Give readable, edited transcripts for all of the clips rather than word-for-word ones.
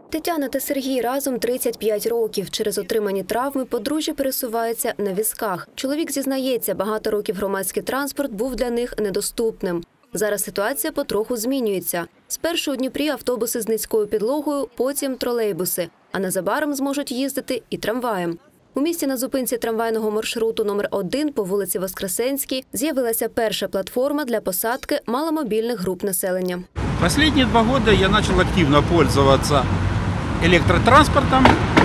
Тетяна та Сергій разом 35 років. Через отримані травми подружжя пересуваються на візках. Чоловік зізнається, багато років громадський транспорт був для них недоступним. Зараз ситуація потроху змінюється. Спершу у Дніпрі автобуси з низькою підлогою, потім тролейбуси. А незабаром зможуть їздити і трамваєм. У місті на зупинці трамвайного маршруту номер 1 по вулиці Воскресенській з'явилася перша платформа для посадки маломобільних груп населення. Последние 2 года я начал активно пользоваться электротранспортом,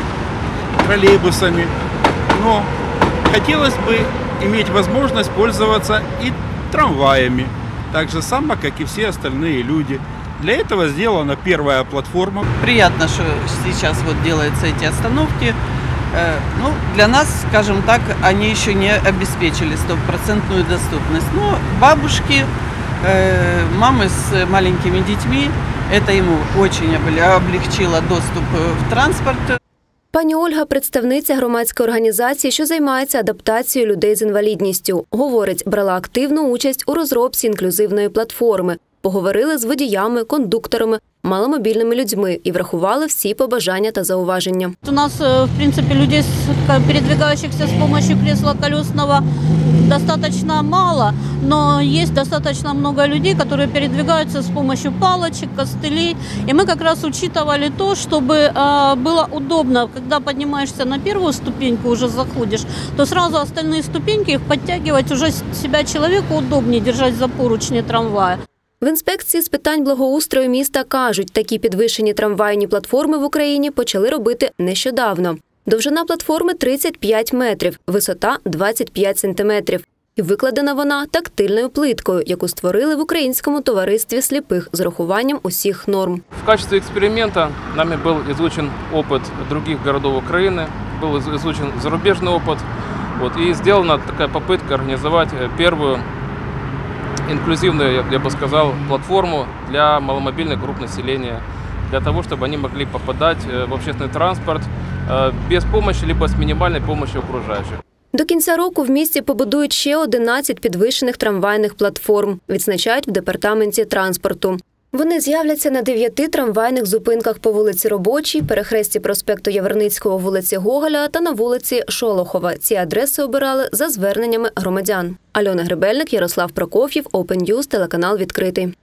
троллейбусами, но хотелось бы иметь возможность пользоваться и трамваями, так же само, как и все остальные люди. Для этого сделана первая платформа. Приятно, что сейчас вот делаются эти остановки. Ну, для нас, скажем так, они еще не обеспечили стопроцентную доступность. Но бабушки, мамы с маленькими детьми, это ему очень облегчило доступ в транспорт. Пані Ольга – представниця громадської організації, що займається адаптацією людей з інвалідністю. Говорить, брала активну участь у розробці інклюзивної платформи. Поговорили з водіями, кондукторами, маломобільними людьми і врахували всі побажання та зауваження. У нас, в принципе, людей, передвигающихся с помощью кресла колесного, достаточно мало, но есть достаточно много людей, которые передвигаются с помощью палочек, костылей. И мы как раз учитывали то, чтобы было удобно, когда поднимаешься на первую ступеньку, уже заходишь, то сразу остальные ступеньки, их подтягивать уже себя человеку удобнее держать за поручни трамвая. В інспекції з питань благоустрою міста кажуть, такі підвищені трамвайні платформи в Україні почали робити нещодавно. Довжина платформи 35 метрів, висота 25 сантиметрів. І викладена вона тактильною плиткою, яку створили в Українському товаристві сліпих з урахуванням усіх норм. В качестве эксперимента нами был изучен опыт других городов Украины, был изучен зарубежный опыт, и сделана такая попытка организовать первую инклюзивную, я бы сказал, платформу для маломобильных групп населения, для того, чтобы они могли попадать в общественный транспорт без помощи, либо с минимальной помощью окружающих. До кінця року в місті побудують ще 11 підвищених трамвайних платформ, відзначають в департаменті транспорту. Вони з'являться на 9 трамвайних зупинках по вулиці Робочій, перехресті проспекту Яворницького, вулиці Гоголя та на вулиці Шолохова. Ці адреси обирали за зверненнями громадян. Альона Гребельник, Ярослав Прокоф'єв, Open News, телеканал «Відкритий».